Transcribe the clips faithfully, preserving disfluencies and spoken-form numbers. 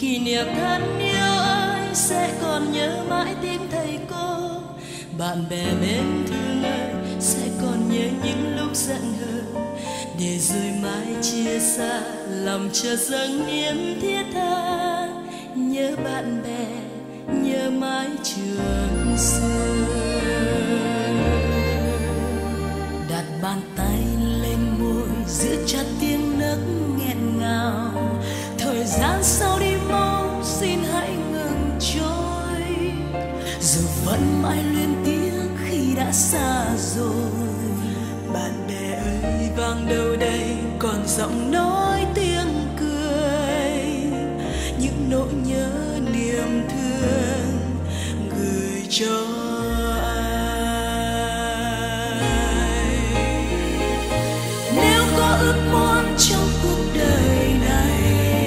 Kỷ niệm thân yêu ơi, sẽ còn nhớ mãi tiếng thầy cô. Bạn bè mến thương ơi, sẽ còn nhớ những lúc giận hờn. Để rồi mai chia xa, lòng chợt dâng niềm thiết tha. Nhớ bạn bè, nhớ mãi trường xưa. Đặt bàn tay lên môi, giữ chặt tiếng nấc nghẹn ngào. Thời gian sau đi mau, xin hãy ngừng trôi. Dù vẫn mãi luyến tiếc khi đã xa rồi. Bạn bè ơi, vang đâu đây còn giọng nói tiếng cười. Những nỗi nhớ niềm thương gửi cho ai. Nếu có ước muốn trong cuộc đời này,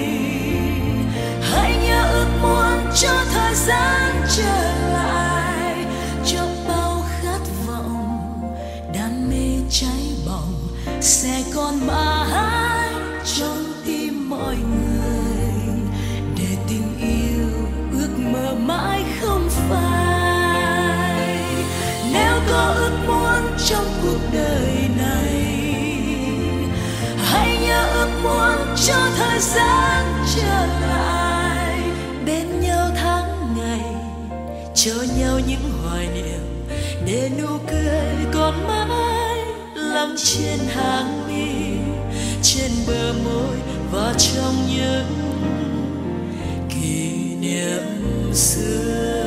hãy nhớ ước muốn cho thời gian trở lại. Cho bao khát vọng, đam mê cháy bỏng sẽ còn mãi trong tim mọi người. Để tình yêu ước mơ mãi không phai. Nếu có ước muốn trong cuộc đời này, hãy nhớ ước muốn cho thời gian trở lại. Bên nhau tháng ngày, cho nhau những hoài niệm. Để nụ cười còn mãi lắng trên hàng mi, trên bờ môi và trong những kỷ niệm xưa.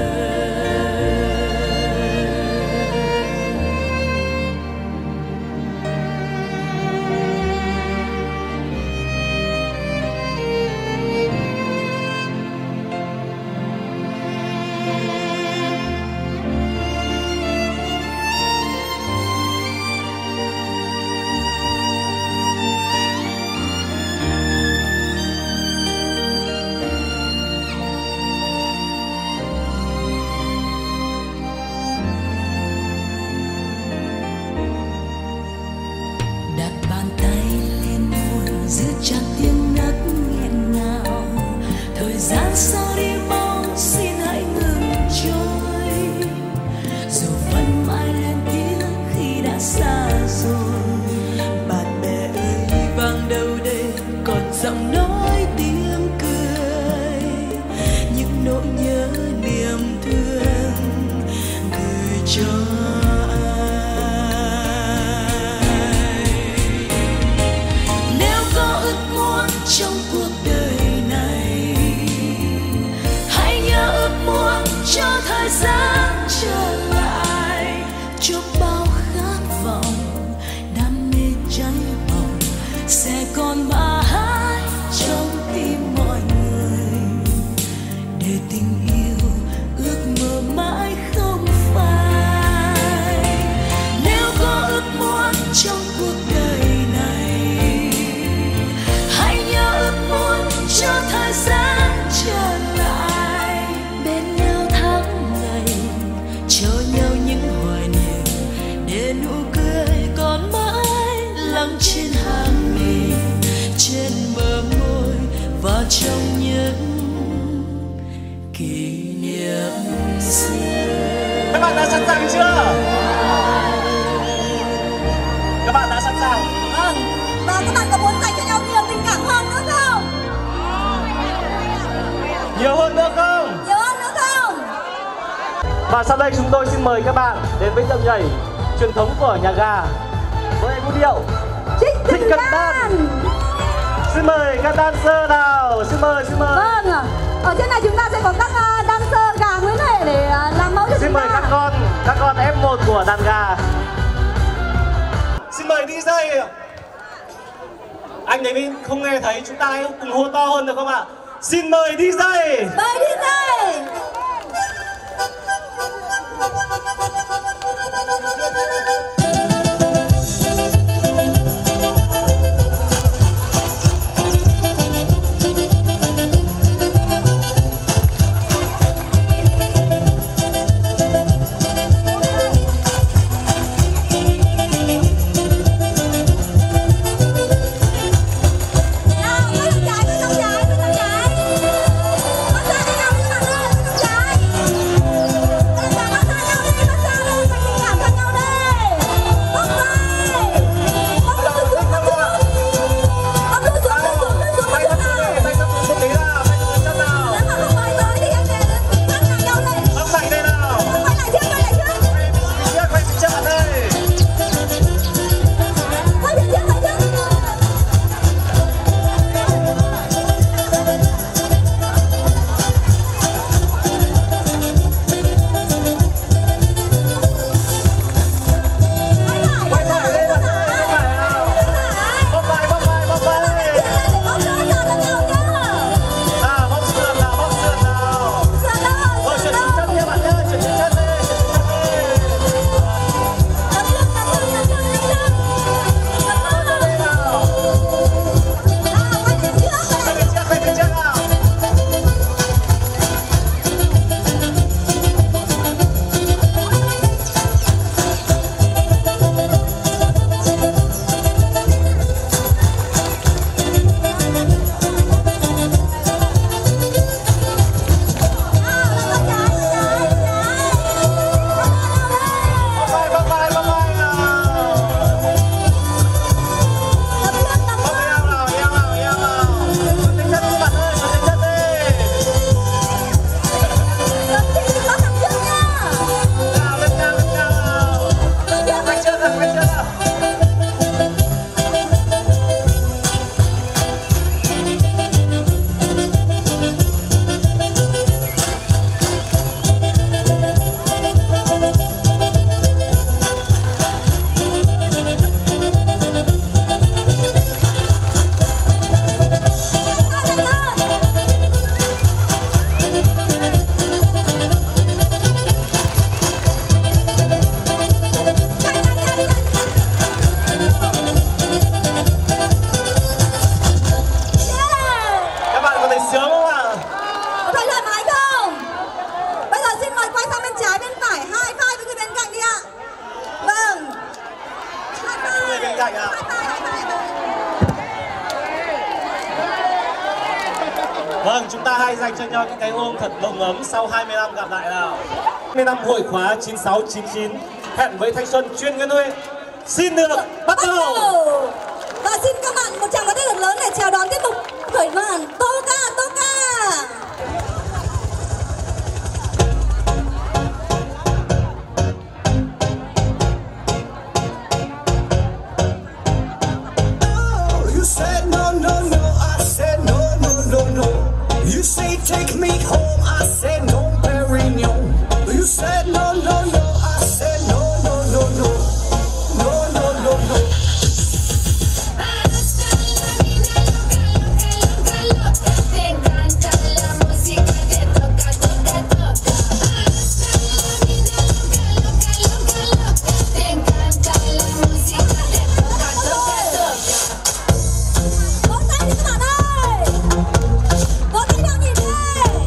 Trong những kỷ niệm xưa. Các bạn đã sẵn sàng chưa? Các bạn đã sẵn sàng? Vâng. Và các bạn có muốn dành cho nhau nhiều tình cảm hơn nữa không? Nhiều hơn nữa không? Nhiều hơn nữa không? Và sau đây chúng tôi xin mời các bạn đến với điệu nhảy truyền thống của nhà gà với vũ điệu Trích Thích Cần Đan. Xin mời các dancer nào, xin mời, xin mời. Vâng ạ. Ở trên này chúng ta sẽ có các uh, dancer gà Nguyễn Huệ để uh, làm mẫu cho xin chúng mời ta. các con, các con ép một của đàn gà. Xin mời đi giây. Anh đấy không nghe thấy, chúng ta hãy cùng hô to hơn được không ạ? Xin mời đi giây. Mời đi giây. Vâng, chúng ta hãy dành cho nhau những cái ôm thật nồng ấm sau hai mươi năm gặp lại nào. hai mươi năm hội khóa chín sáu chín chín hẹn với thanh xuân chuyên Nguyễn Huệ xin được bắt đầu. Và xin các bạn một tràng pháo tay thật lớn để chào đón tiết mục khởi màn Toca Toca. You say take me home, I said no, Perignon. You said no, no, no, I said no, no, no, no, no, no, no, no. Te encanta la música, te toca, toca, toca. Te encanta la música, te toca, toca, toca. Vỗ tay đi các bạn ơi. Vỗ tay nào nhìn đi.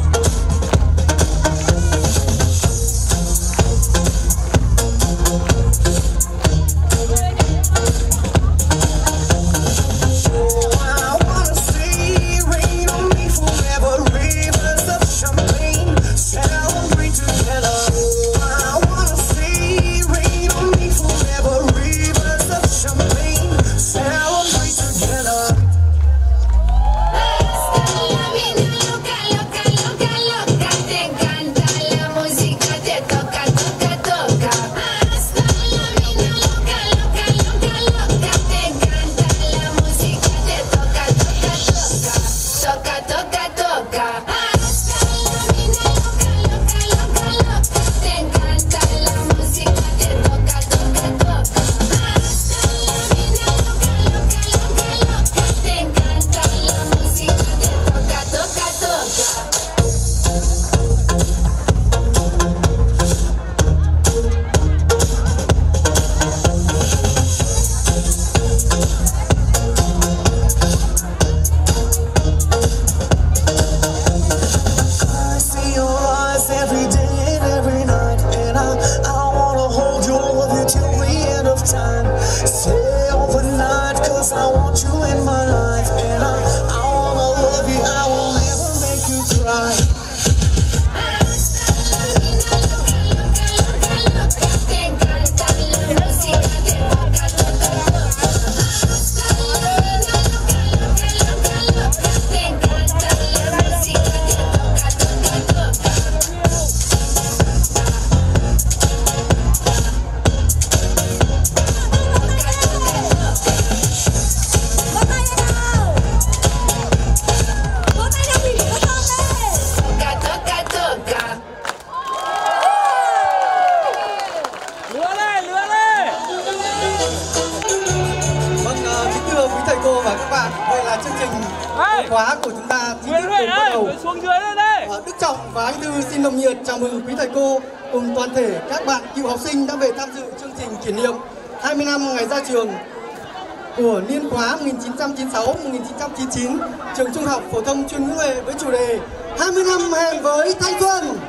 khóa của chúng ta chính thức cùng bắt đầu. Xuống dưới lên đây. Đức Trọng và anh Thư xin nồng nhiệt chào mừng quý thầy cô cùng toàn thể các bạn cựu học sinh đã về tham dự chương trình kỷ niệm hai mươi năm ngày ra trường của niên khóa một nghìn chín trăm chín mươi sáu một nghìn chín trăm chín mươi chín trường Trung học phổ thông chuyên Nguyễn Huệ với chủ đề hai mươi năm hẹn với thanh xuân.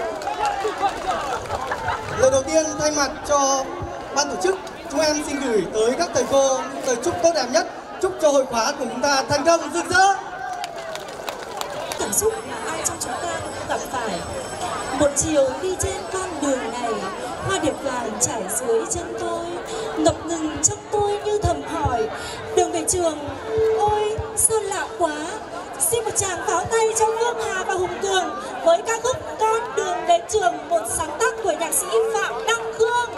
Lời đầu tiên thay mặt cho ban tổ chức, chúng em xin gửi tới các thầy cô lời chúc tốt đẹp nhất, chúc cho hội khóa của chúng ta thành công rực rỡ. Cảm xúc mà ai trong chúng ta cũng gặp phải. Một chiều đi trên con đường này, hoa điệp vàng trải dưới chân tôi, ngập ngừng trong tôi như thầm hỏi đường về trường, ôi sao lạ quá. Xin một tràng pháo tay cho Phương Hà và Hùng Cường với ca khúc Con đường đến trường, một sáng tác của nhạc sĩ Phạm Đăng Khương.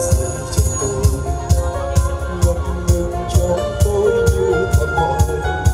Hãy subscribe cho kênh Ghiền Mì Gõ để không bỏ lỡ những video hấp dẫn.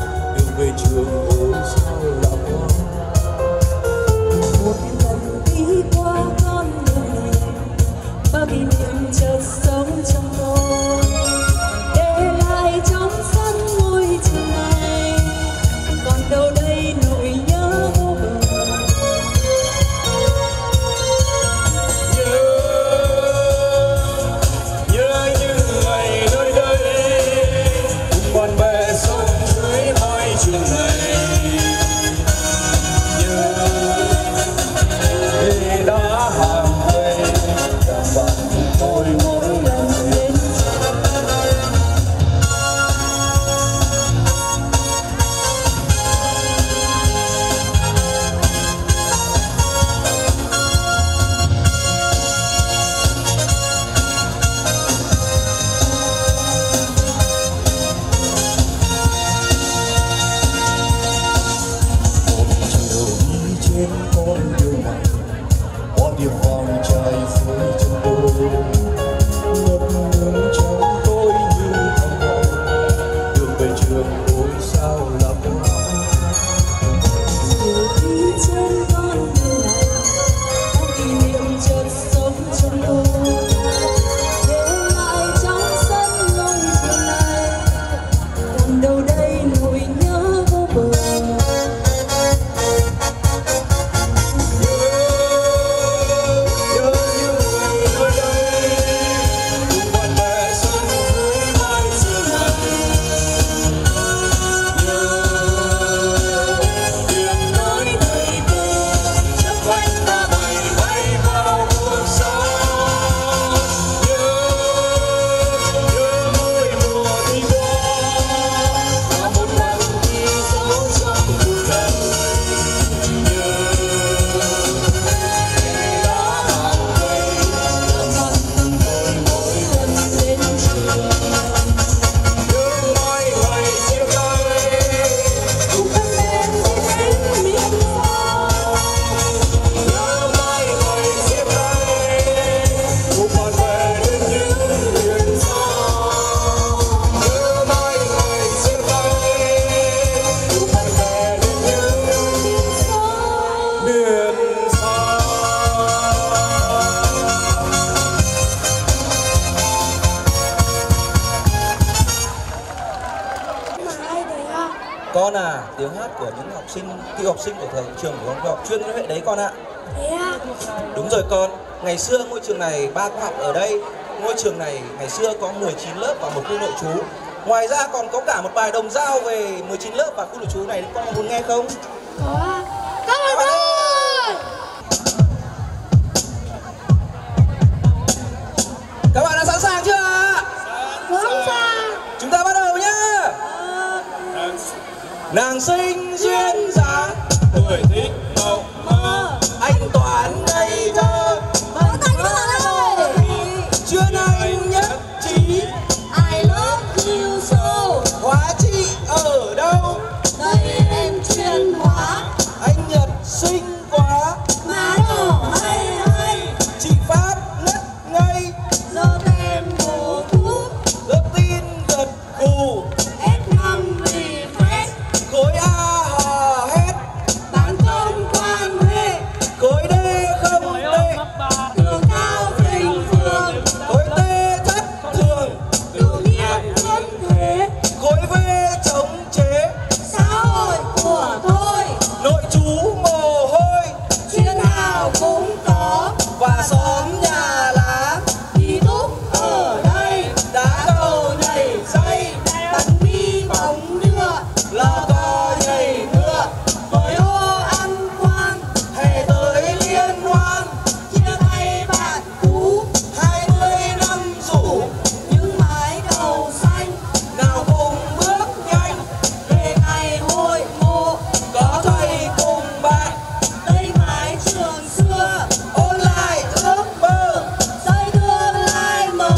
vòng trái dưới chân tôi, ngập ngừng trong tôi như thầm hỏi đường về trường ôi sao lắm. Nhiều khi trên con đường này có kỷ niệm chợt sống trong tôi, để lại trong sân lối trường này còn đâu đây nỗi nhớ vô bờ. Con à, tiếng hát của những học sinh, cựu học sinh của thời trường của con học chuyên Nguyễn Huệ đấy con ạ. Thế à? Đúng rồi con, ngày xưa ngôi trường này ba có học ở đây. Ngôi trường này ngày xưa có mười chín lớp và một khu nội trú. Ngoài ra còn có cả một bài đồng dao về mười chín lớp và khu nội trú này, con muốn nghe không? Có à? Cảm ơn con! Các bạn đã sẵn sàng chưa ạ? Sẵn sàng! Chúng ta bắt đầu nhá! Nàng sinh duyên dáng, tuổi thích mộng mơ, anh toán ngây thơ, Vỗ tay cho bạn ơi. chuyên anh nhất trí, I love you so. hóa trị ở đâu? Đây em chuyên hóa. Anh Nhật xinh quá, Má đỏ hay hay. chị Pháp ngất ngây, Giờ tem bổ thuốc. rất tin gật gù, S năm vì phép. khối A hò hét, Bán công quan hệ. khối D không tệ, Đường cao bình thường. khối T thất thường, Tự nhiên thân thế. khối V chống chế, Xã hội của tôi. nội trú mồ hôi Chuyên nào cũng có. và xóm nhà lá, Thì túc ở đây. đá cầu nhảy dây, Bắn bi bóng đưa. lò cò nhảy ngựa, Với ô ăn quan. hè tới liên hoan, Chia tay bạn cũ. hai mươi năm rủ, Những mái đầu xanh. nào cùng bước nhanh, Về ngày hội ngộ. có thầy cùng bạn, Đây mái trường xưa. ôn lại ước mơ. Xây tương lai mới.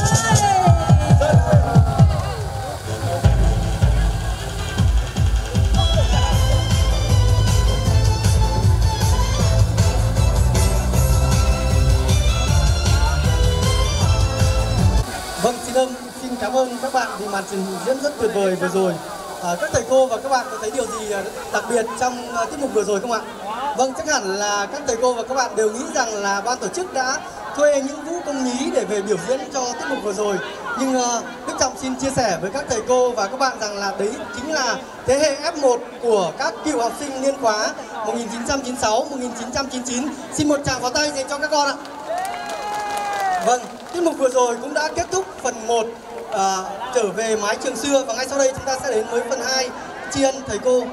Vâng, xin ơn, xin cảm ơn các bạn vì màn trình diễn rất tuyệt vời vừa rồi. À, các thầy cô và các bạn có thấy điều gì đặc biệt trong uh, tiết mục vừa rồi không ạ? Vâng, chắc hẳn là các thầy cô và các bạn đều nghĩ rằng là ban tổ chức đã thuê những vũ công nhí để về biểu diễn cho tiết mục vừa rồi. Nhưng uh, Đức Trọng xin chia sẻ với các thầy cô và các bạn rằng là đấy chính là thế hệ F một của các cựu học sinh niên khóa một nghìn chín trăm chín mươi sáu một nghìn chín trăm chín mươi chín. Xin một tràng pháo tay dành cho các con ạ. Vâng, tiết mục vừa rồi cũng đã kết thúc phần một à, trở về mái trường xưa, và ngay sau đây chúng ta sẽ đến với phần hai tri ân thầy cô.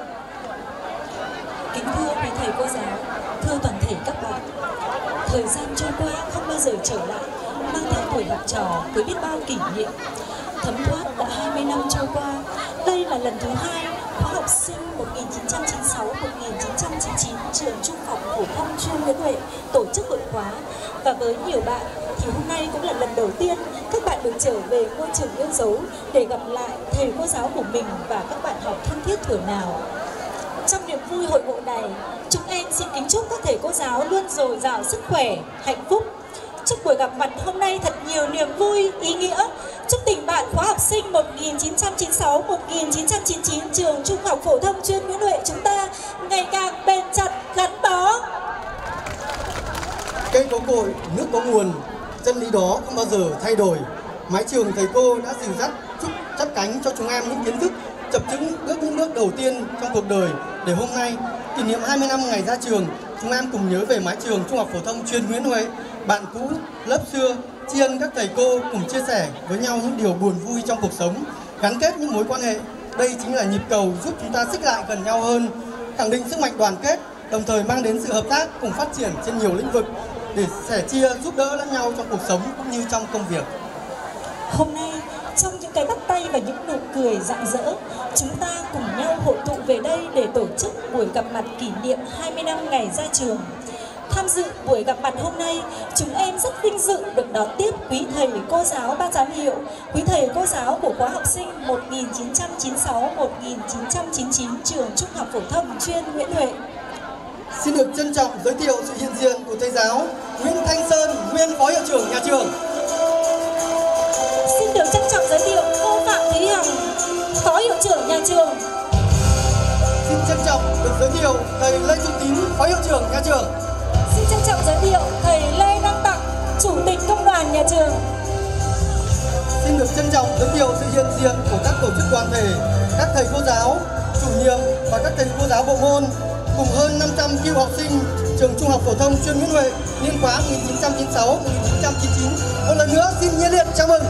Kính thưa quý thầy cô giáo, thưa toàn thể các bạn, thời gian trôi qua không bao giờ trở lại, mang theo tuổi học trò với biết bao kỷ niệm. Thấm thoát đã hai mươi năm trôi qua, đây là lần thứ hai khóa học sinh một nghìn chín trăm chín mươi sáu một nghìn chín trăm chín mươi chín trường Trung học phổ thông chuyên Nguyễn Huệ tổ chức hội khóa. Và với nhiều bạn thì hôm nay cũng là lần đầu tiên các bạn được trở về ngôi trường yêu dấu để gặp lại thầy cô giáo của mình và các bạn học thân thiết thuở nào. Trong niềm vui hội ngộ này, chúng em xin kính chúc các thầy cô giáo luôn dồi dào sức khỏe, hạnh phúc. Chúc buổi gặp mặt hôm nay thật nhiều niềm vui, ý nghĩa. Chúc tình bạn khóa học sinh một nghìn chín trăm chín mươi sáu đến một nghìn chín trăm chín mươi chín trường Trung học phổ thông chuyên Nguyễn Huệ chúng ta ngày càng bền chặt, gắn bó. Cây có cội, nước có nguồn, chân lý đó không bao giờ thay đổi. Mái trường thầy cô đã dìu dắt, chúc chắp cánh cho chúng em những kiến thức, chập chững bước những bước đầu tiên trong cuộc đời, để hôm nay kỷ niệm hai mươi năm ngày ra trường, chúng em cùng nhớ về mái trường Trung học phổ thông chuyên Nguyễn Huệ, bạn cũ, lớp xưa, tri ân các thầy cô cùng chia sẻ với nhau những điều buồn vui trong cuộc sống, gắn kết những mối quan hệ. Đây chính là nhịp cầu giúp chúng ta xích lại gần nhau hơn, khẳng định sức mạnh đoàn kết, đồng thời mang đến sự hợp tác cùng phát triển trên nhiều lĩnh vực để sẻ chia giúp đỡ lẫn nhau trong cuộc sống cũng như trong công việc. Hôm nay, trong những cái bắt tay và những nụ cười rạng rỡ, chúng ta cùng nhau hội tụ về đây để tổ chức buổi gặp mặt kỷ niệm hai mươi năm ngày ra trường. Tham dự buổi gặp mặt hôm nay, chúng em rất vinh dự được đón tiếp quý thầy cô giáo ban giám hiệu, quý thầy cô giáo của khóa học sinh một nghìn chín trăm chín mươi sáu đến một nghìn chín trăm chín mươi chín trường Trung học phổ thông chuyên Nguyễn Huệ. Xin được trân trọng giới thiệu sự hiện diện của thầy giáo Nguyễn Thanh Sơn, nguyên phó hiệu trưởng nhà trường. Xin được trân trọng giới thiệu cô Phạm Thúy Hằng, phó hiệu trưởng nhà trường. Xin trân trọng được giới thiệu thầy Lê Trung Tín, phó hiệu trưởng nhà trường. Xin trân trọng giới thiệu thầy Lê Đăng Tặng, chủ tịch công đoàn nhà trường. Xin được trân trọng giới thiệu sự hiện diện của các tổ chức đoàn thể, các thầy cô giáo, chủ nhiệm và các thầy cô giáo bộ môn cùng hơn năm trăm cựu học sinh trường Trung học phổ thông chuyên Nguyễn Huệ niên khóa một nghìn chín trăm chín mươi sáu đến một nghìn chín trăm chín mươi chín. Một lần nữa xin nhiệt liệt chào mừng.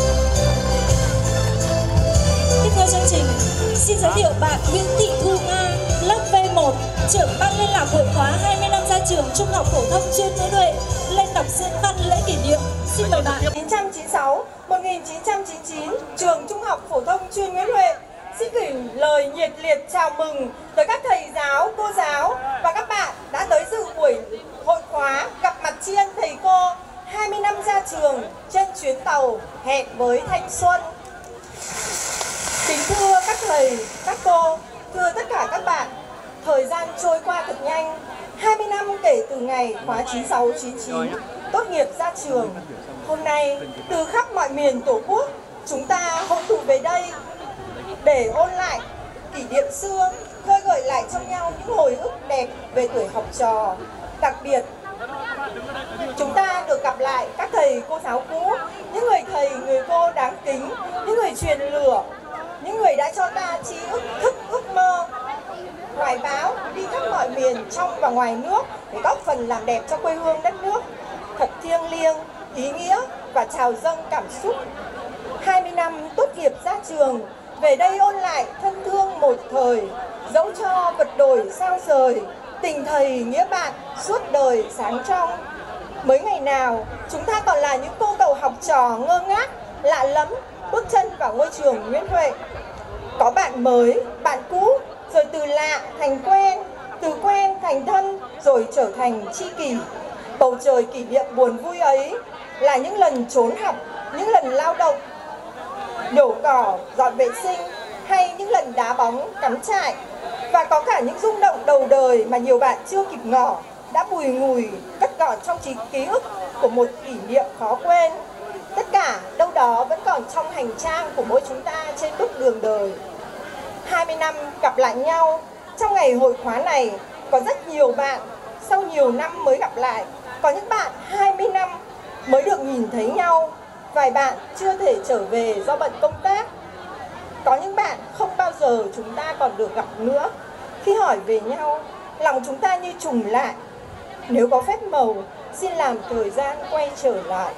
Tiếp theo chương trình, xin giới thiệu bạn Nguyễn Thị Thu Nga, lớp V một, trưởng ban liên lạc hội khóa hai mươi năm ra trường Trung học phổ thông chuyên Nguyễn Huệ lên đọc diễn văn lễ kỷ niệm. Xin mời bạn. một nghìn chín trăm chín mươi sáu đến một nghìn chín trăm chín mươi chín trường Trung học phổ thông chuyên Nguyễn Huệ xin gửi lời nhiệt liệt chào mừng tới các thầy giáo, cô giáo và các bạn đã tới dự buổi hội khóa gặp mặt tri ân thầy cô hai mươi năm ra trường trên chuyến tàu hẹn với thanh xuân. Kính thưa các thầy, các cô, thưa tất cả các bạn, thời gian trôi qua thật nhanh. hai mươi năm kể từ ngày khóa chín sáu chín chín tốt nghiệp ra trường. Hôm nay, từ khắp mọi miền Tổ quốc, chúng ta hội tụ về đây để ôn lại kỷ niệm xưa, khơi gợi lại trong nhau những hồi ức đẹp về tuổi học trò. Đặc biệt, chúng ta được gặp lại các thầy cô giáo cũ, những người thầy, người cô đáng kính, những người truyền lửa, những người đã cho ta trí ức, thức ước mơ, hoài bão đi khắp mọi miền trong và ngoài nước để góp phần làm đẹp cho quê hương đất nước. Thật thiêng liêng, ý nghĩa và trào dâng cảm xúc. hai mươi năm tốt nghiệp ra trường, về đây ôn lại thân thương một thời, dẫu cho vật đổi sao rời, tình thầy nghĩa bạn suốt đời sáng trong. Mới ngày nào, chúng ta còn là những cô cậu học trò ngơ ngác, lạ lẫm, bước chân vào ngôi trường Nguyễn Huệ. Có bạn mới, bạn cũ, rồi từ lạ thành quen, từ quen thành thân, rồi trở thành tri kỷ. Bầu trời kỷ niệm buồn vui ấy là những lần trốn học, những lần lao động, nhổ cỏ, dọn vệ sinh, hay những lần đá bóng, cắm trại. Và có cả những rung động đầu đời mà nhiều bạn chưa kịp ngỏ đã bùi ngùi cất gọn trong trí ký ức của một kỷ niệm khó quên. Tất cả đâu đó vẫn còn trong hành trang của mỗi chúng ta trên bước đường đời. hai mươi năm gặp lại nhau, trong ngày hội khóa này có rất nhiều bạn sau nhiều năm mới gặp lại. Có những bạn hai mươi năm mới được nhìn thấy nhau, vài bạn chưa thể trở về do bận công tác. Có những bạn không bao giờ chúng ta còn được gặp nữa. Khi hỏi về nhau, lòng chúng ta như trùng lại. Nếu có phép màu, xin làm thời gian quay trở lại.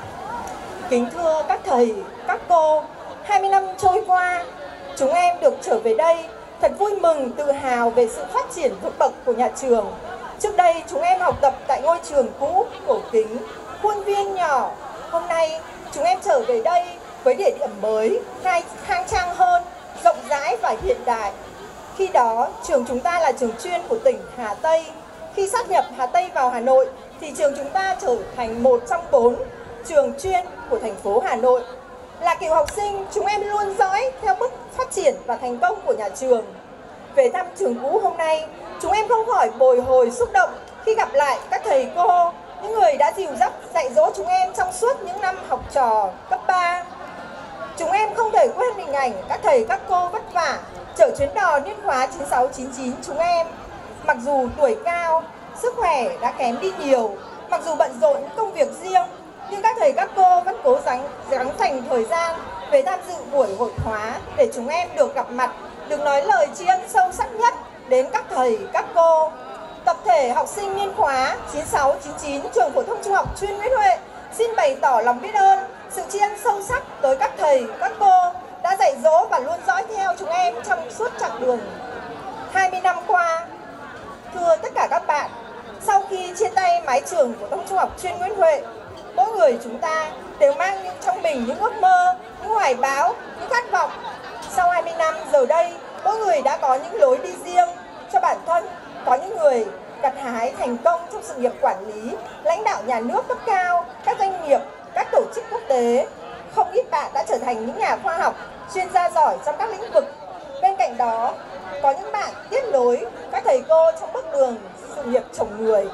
Kính thưa các thầy, các cô, hai mươi năm trôi qua, chúng em được trở về đây thật vui mừng, tự hào về sự phát triển vượt bậc của nhà trường. Trước đây chúng em học tập tại ngôi trường cũ, cổ kính, khuôn viên nhỏ. Hôm nay chúng em trở về đây với địa điểm mới, khai khang trang hơn, rộng rãi và hiện đại. Khi đó trường chúng ta là trường chuyên của tỉnh Hà Tây. Khi sát nhập Hà Tây vào Hà Nội thì trường chúng ta trở thành một trong bốn trường chuyên của thành phố Hà Nội. Là cựu học sinh, chúng em luôn dõi theo bước phát triển và thành công của nhà trường. Về thăm trường cũ hôm nay, chúng em không khỏi bồi hồi xúc động khi gặp lại các thầy cô, những người đã dìu dắt dạy dỗ chúng em trong suốt những năm học trò cấp ba. Chúng em không thể quên hình ảnh các thầy các cô vất vả chở chuyến đò niên khóa chín sáu chín chín chúng em. Mặc dù tuổi cao, sức khỏe đã kém đi nhiều, mặc dù bận rộn những công việc riêng, nhưng các thầy các cô vẫn cố gắng gắng dành thời gian về tham dự buổi hội khóa để chúng em được gặp mặt, được nói lời tri ân sâu sắc nhất đến các thầy các cô. Tập thể học sinh niên khóa chín sáu chín chín trường phổ thông trung học chuyên Nguyễn Huệ xin bày tỏ lòng biết ơn, sự tri ân sâu sắc tới các thầy các cô đã dạy dỗ và luôn dõi theo chúng em trong suốt chặng đường hai mươi năm qua. Thưa tất cả các bạn, sau khi chia tay mái trường phổ thông trung học chuyên Nguyễn Huệ, mỗi người chúng ta đều mang trong mình những ước mơ, những hoài bão, những khát vọng. Sau hai mươi năm giờ đây, mỗi người đã có những lối đi riêng cho bản thân. Có những người gặt hái thành công trong sự nghiệp quản lý, lãnh đạo nhà nước cấp cao, các doanh nghiệp, các tổ chức quốc tế. Không ít bạn đã trở thành những nhà khoa học, chuyên gia giỏi trong các lĩnh vực. Bên cạnh đó, có những bạn tiếp nối các thầy cô trong bước đường sự nghiệp trồng người.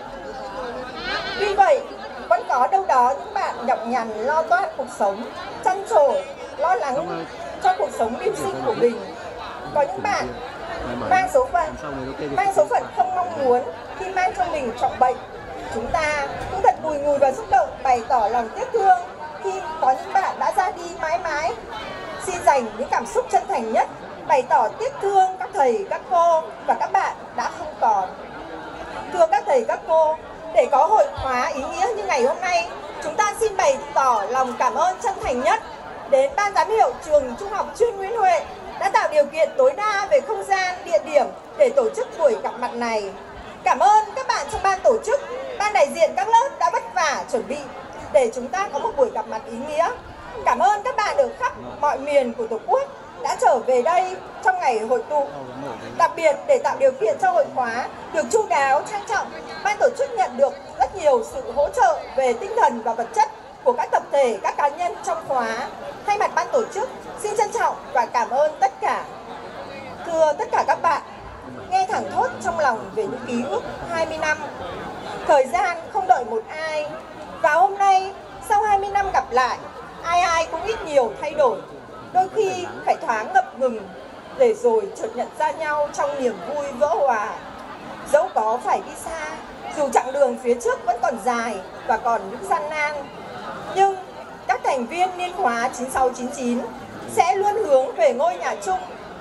Tuy vậy, vẫn có đâu đó những bạn nhọc nhằn lo toan cuộc sống, trăn trổ, lo lắng cho cuộc sống mưu sinh của mình. Có những bạn mang số phận, mang số phận không mong muốn khi mang trong mình trọng bệnh. Chúng ta cũng thật bùi ngùi và xúc động bày tỏ lòng tiếc thương khi có những bạn đã ra đi mãi mãi. Xin dành những cảm xúc chân thành nhất, bày tỏ tiếc thương các thầy, các cô và các bạn đã không còn. Thưa các thầy, các cô, để có hội khóa ý nghĩa như ngày hôm nay, chúng ta xin bày tỏ lòng cảm ơn chân thành nhất đến Ban giám hiệu trường Trung học chuyên Nguyễn Huệ đã tạo điều kiện tối đa về không gian, địa điểm để tổ chức buổi gặp mặt này. Cảm ơn các bạn trong ban tổ chức, ban đại diện các lớp đã vất vả chuẩn bị để chúng ta có một buổi gặp mặt ý nghĩa. Cảm ơn các bạn ở khắp mọi miền của Tổ quốc đã trở về đây trong ngày hội tụ. Đặc biệt để tạo điều kiện cho hội khóa được chu đáo, trang trọng, ban tổ chức nhận được rất nhiều sự hỗ trợ về tinh thần và vật chất của các tập thể, các cá nhân trong khóa. Thay mặt ban tổ chức, xin trân trọng và cảm ơn tất cả. Thưa tất cả các bạn, nghe thẳng thốt trong lòng về những ký ức hai mươi năm. Thời gian không đợi một ai. Và hôm nay, sau hai mươi năm gặp lại, ai ai cũng ít nhiều thay đổi. Đôi khi phải thoáng ngập ngừng, để rồi chợt nhận ra nhau trong niềm vui vỡ hòa. Dẫu có phải đi xa, dù chặng đường phía trước vẫn còn dài và còn những gian nan, nhưng các thành viên niên khóa chín sáu chín chín sẽ luôn hướng về ngôi nhà chung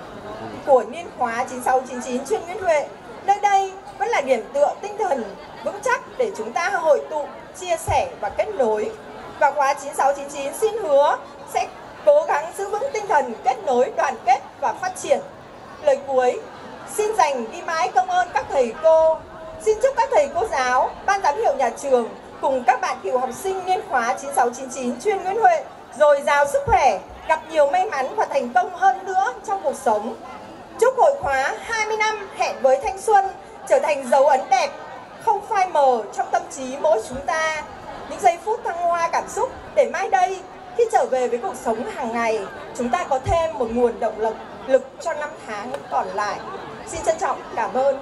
của niên khóa chín sáu chín chín chuyên Nguyễn Huệ. Nơi đây vẫn là điểm tựa tinh thần vững chắc để chúng ta hội tụ, chia sẻ và kết nối. Và khóa chín sáu chín chín xin hứa sẽ cố gắng giữ vững tinh thần kết nối, đoàn kết và phát triển. Lời cuối, xin dành đi mãi công ơn các thầy cô. Xin chúc các thầy cô giáo, ban giám hiệu nhà trường cùng các bạn cựu học sinh niên khóa chín sáu chín chín chuyên Nguyễn Huệ dồi dào sức khỏe, gặp nhiều may mắn và thành công hơn nữa trong cuộc sống. Chúc hội khóa hai mươi năm hẹn với thanh xuân trở thành dấu ấn đẹp, không phai mờ trong tâm trí mỗi chúng ta. Những giây phút thăng hoa cảm xúc để mai đây, khi trở về với cuộc sống hàng ngày, chúng ta có thêm một nguồn động lực lực cho năm tháng còn lại. Xin trân trọng cảm ơn.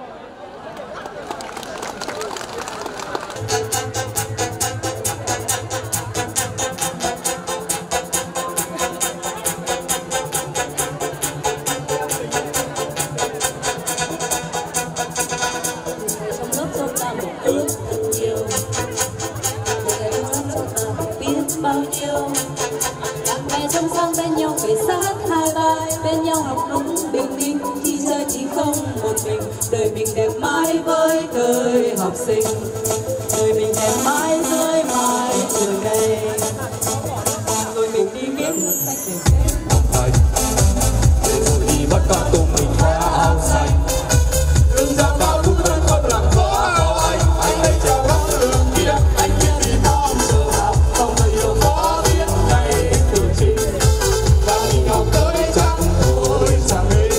Bao nhiêu bạn bè trong sang bên nhau phải sát hai vai bên nhau học đúng bình minh khi chơi chỉ không một mình đời mình đẹp mãi với thời học sinh đời mình đẹp mãi với mái trường này rồi mình đi viết sách để để rồi đi bắt con tôm mình qua áo xanh đừng dám bao lúc hơn không làm khó có anh anh hãy chào các đường kia anh biết vì mong giờ học không bao giờ có biết ngày từ trình và mình học tới chắc thôi chẳng hết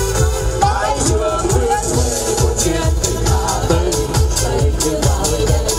mãi trường Nguyễn Huệ của chuyên tình Hà Tây đây như bao đời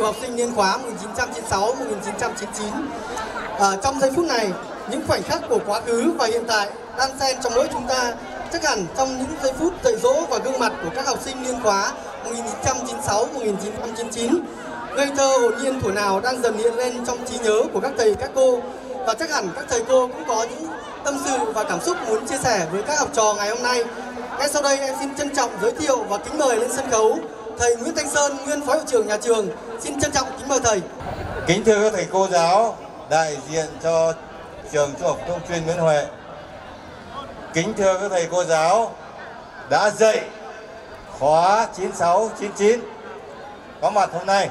học sinh niên khóa một nghìn chín trăm chín mươi sáu một nghìn chín trăm chín mươi chín. À, trong giây phút này, những khoảnh khắc của quá khứ và hiện tại đan xen trong mỗi chúng ta, chắc hẳn trong những giây phút dạy dỗ và gương mặt của các học sinh niên khóa một nghìn chín trăm chín mươi sáu một nghìn chín trăm chín mươi chín, ngây thơ hồn nhiên thuở nào đang dần hiện lên trong trí nhớ của các thầy các cô. Và chắc hẳn các thầy cô cũng có những tâm sự và cảm xúc muốn chia sẻ với các học trò ngày hôm nay. Ngay sau đây em xin trân trọng giới thiệu và kính mời lên sân khấu thầy Nguyễn Thanh Sơn, nguyên phó hiệu trưởng nhà trường. Xin trân trọng kính mời thầy. Kính thưa các thầy cô giáo đại diện cho trường Trung học phổ thông chuyên Nguyễn Huệ. Kính thưa các thầy cô giáo đã dạy khóa chín sáu chín chín có mặt hôm nay.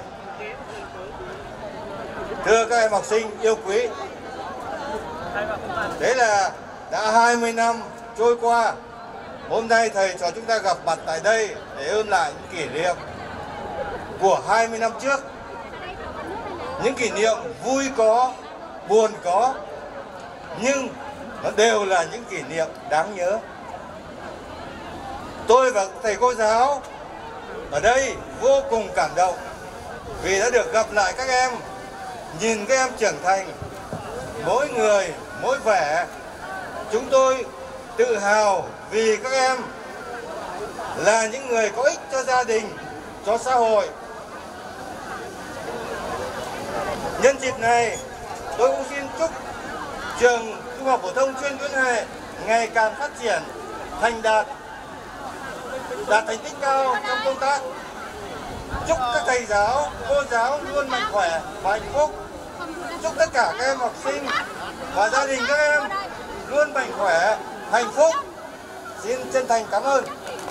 Thưa các em học sinh yêu quý, thế là đã hai mươi năm trôi qua. Hôm nay thầy trò chúng ta gặp mặt tại đây để ôn lại những kỷ niệm của hai mươi năm trước. Những kỷ niệm vui có, buồn có, nhưng nó đều là những kỷ niệm đáng nhớ. Tôi và thầy cô giáo ở đây vô cùng cảm động vì đã được gặp lại các em, nhìn các em trưởng thành, mỗi người mỗi vẻ. Chúng tôi tự hào vì các em là những người có ích cho gia đình, cho xã hội. Nhân dịp này, tôi cũng xin chúc trường Trung học phổ thông chuyên Nguyễn Huệ ngày càng phát triển, thành đạt, đạt thành tích cao trong công tác. Chúc các thầy giáo, cô giáo luôn mạnh khỏe và hạnh phúc. Chúc tất cả các em học sinh và gia đình các em luôn mạnh khỏe, hạnh phúc. Xin chân thành cảm ơn.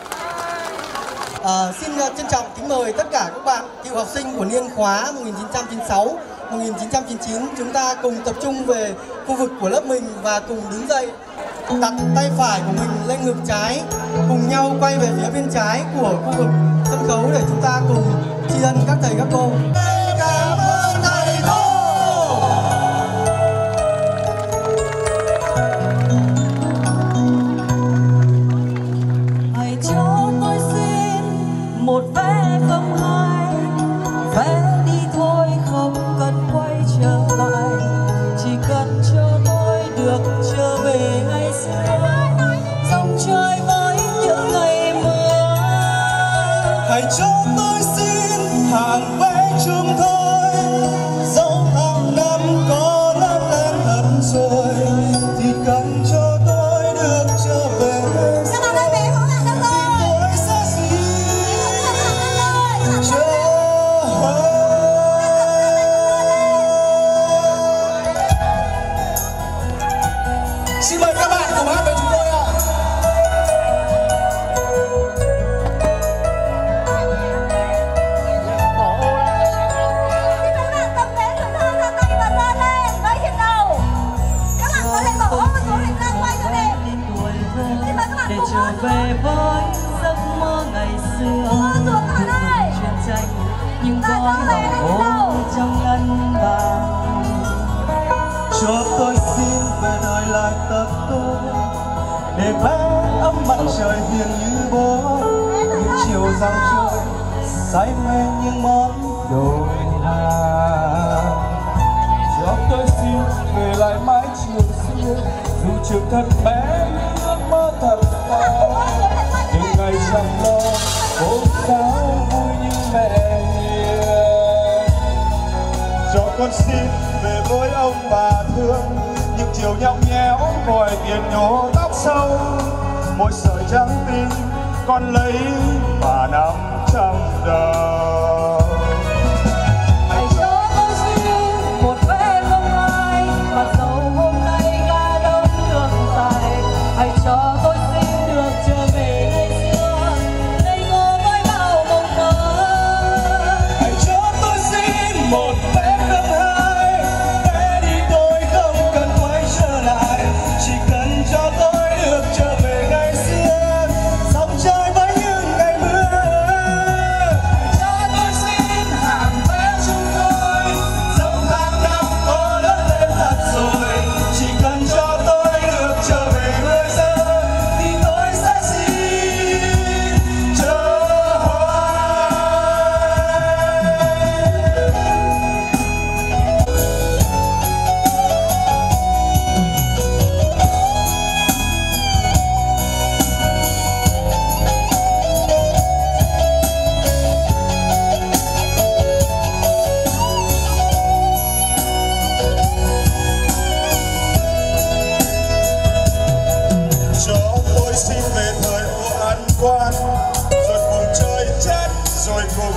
À, xin trân trọng kính mời tất cả các bạn cựu học sinh của niên khóa một nghìn chín trăm chín mươi sáu một nghìn chín trăm chín mươi chín, chúng ta cùng tập trung về khu vực của lớp mình và cùng đứng dậy, đặt tay phải của mình lên ngực trái, cùng nhau quay về phía bên trái của khu vực sân khấu để chúng ta cùng tri ân các thầy các cô. Cảm ơn thầy cô. Hãy cho tôi xin một vé không hai, vé đi thôi không cần quay trở lại, chỉ cần cho tôi được trở về ngày xưa, dòng trời với những ngày mưa. Hãy cho tôi xin hàng vé chung thôi, dẫu hàng năm có lớn lên thật rồi, thì cần cho tôi được trở về ngày xưa. Tôi sẽ xin chờ. Xin mời các bạn cùng hát với chúng tôi ạ. Để trở về với giấc mơ ngày xưa, chuyện tranh những gói hồng ôm trong ngân vàng. Cho tôi xin về đời lại tập tôi, để vẽ ấm mặt trời hiền như bố, những chiều răng trôi say mê những món đồ hàng. Cho tôi xin về lại mái trường xưa, dù trường thật bé ước mơ thật to, những ngày chẳng lo cô giáo vui như mẹ hiền. Cho con xin về với ông bà thương, những chiều nhõng nhẽo vòi tiền nhổ tóc sâu, mỗi sợi trắng tinh con lấy và nắm trong đầu. Hãy cho tôi xin một vé không hai, mà dẫu hôm nay ga đông đường dài, hãy cho tôi xin được trở về ngày xưa, ngây ngô với bao mộng mơ. Hãy cho tôi xin một vé không hai, vé đi tôi không cần quay trở lại, chỉ cần cho tôi được trở về ngày xưa, dòng trời với những ngày mưa. Cho tôi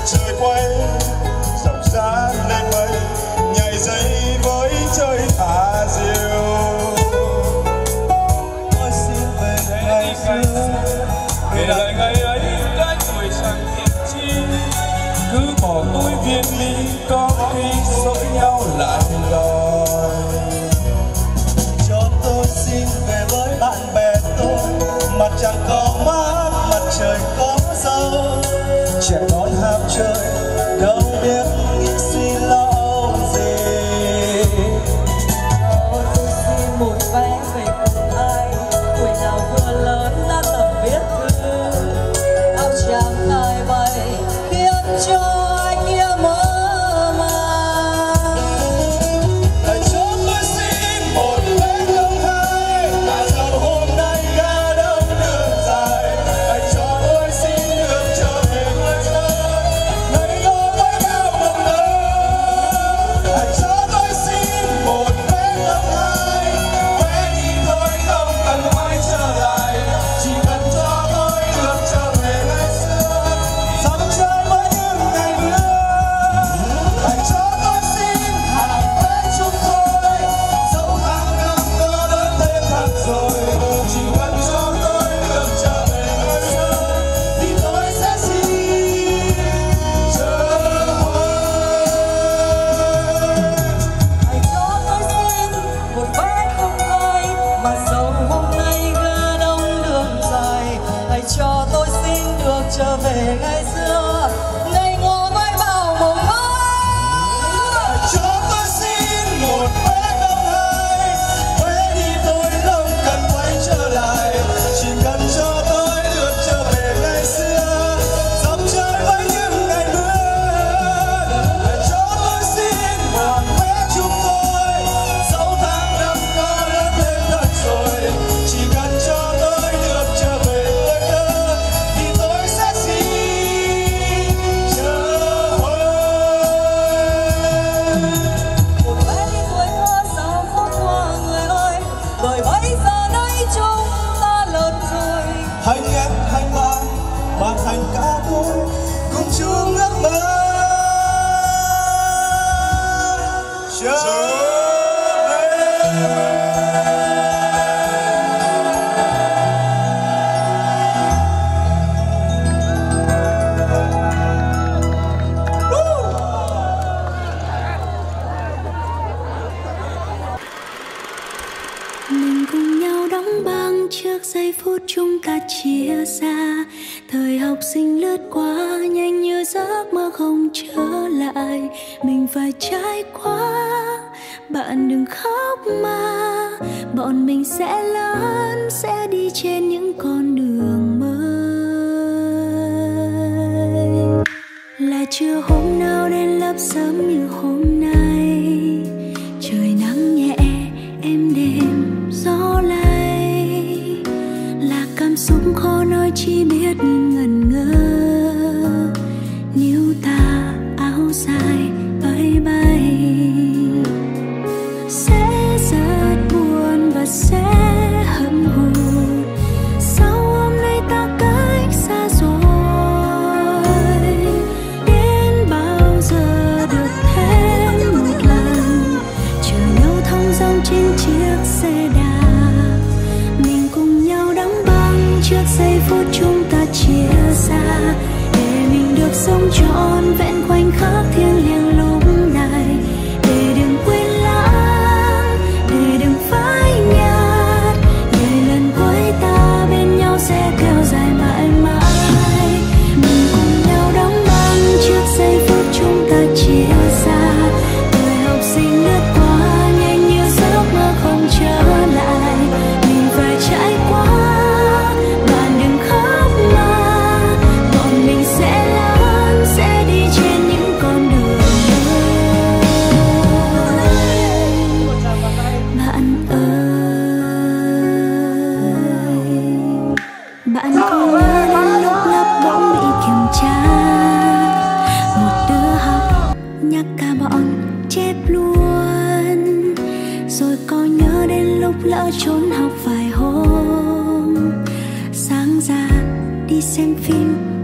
trời quay dòng giá lên mây nhảy dây với chơi thả diều. Tôi xin về ngày xưa để lại ngày ấy cái tuổi chẳng biết chi, cứ bỏ tôi viên ly có khi dỗi nhau lại lòi. Cho tôi xin về với bạn bè tôi, mặt chẳng có mát mặt trời có dâu, trẻ con ham chơi đâu biết nghĩ suy lo gì. Cho tôi xin một vé về cùng ai, tuổi nào vừa lớn đã tập viết thư, áo trắng ai bay khiến cho ai kia mơ màng. Hãy cho tôi xin một vé không hai, mà dẫu hôm nay ga đông đường dài. Hãy cho tôi xin được trở về người thơ, ngày đó với bao mộng mơ. Hãy cho tôi xin một vé không hai, vé đi thôi không cần quay trở lại, chỉ cần cho tôi được trở về ngày xưa, dòng chơi với những ngày mưa. Hãy cho tôi xin hàng vé chúng tôi, dẫu tháng năm có đến thêm thật rồi, chỉ cần cho tôi được trở về ngày xưa thì tôi sẽ xin trở hồi. Hãy cho tôi xin một vé không hai, mà dẫu hôm nay ga đông đường dài. Hãy cho tôi xin được trở về ngày xưa, ngày ngô với bao mộng mơ. Cho tôi xin một vé không hai, vé đi tôi không cần quay trở lại, chỉ cần cho tôi được trở về ngày xưa, dòng chơi với những ngày mưa. Hãy cho tôi xin một vé chúng tôi, dẫu tháng năm có đến thêm thật rồi, chỉ cần cho tôi được trở về tuổi thơ thì tôi sẽ xin trở hồi. Một vé đi tuổi thơ sao không qua người ơi, bởi bây giờ đây chúng ta lớn rồi. Hành em hành bạn bạn hành cả tôi cùng chung ước mơ trở về. Mình cùng nhau đóng băng trước giây phút chúng ta chia xa. Thời học sinh lướt qua nhanh như giấc mơ không trở lại. Mình phải trải qua, bạn đừng khóc mà. Bọn mình sẽ lớn, sẽ đi trên những con đường mới. Là chưa hôm nào đến lớp sớm như hôm nay. Trời nắng nhẹ êm đêm gió lay, là cảm xúc khó nói chỉ biết nhìn ngẩn ngơ. Níu ta áo dài bay bay, sẽ rất buồn và sẽ hậm hụt. Sao hôm nay ta cách xa rồi, đến bao giờ được thêm một lần chờ nhau thong dong trên chiếc xe đạp. Mình cùng nhau đóng băng trước giây phút chúng ta chia xa, để mình được sống trọn vẹn khoảnh khắc thiêng liêng lúc này. Để đừng quên lãng, để đừng phai nhạt, ngày lần cuối ta bên nhau sẽ kéo dài mãi mãi. Mình cùng nhau đóng băng trước giây phút chúng ta chia xa. Thời học sinh lướt qua nhanh như giấc mơ không trở lại. Mình phải trải qua, bạn đừng khóc mà. Bọn mình sẽ lớn, sẽ đi trên những con đường mới. Bạn ơi, bạn có nhớ đến lúc lớp bỗng bị kiểm tra, một đứa học nhắc cả bọn chép luôn. Rồi có nhớ đến lúc lỡ trốn học vài hôm, sáng ra đi xem phim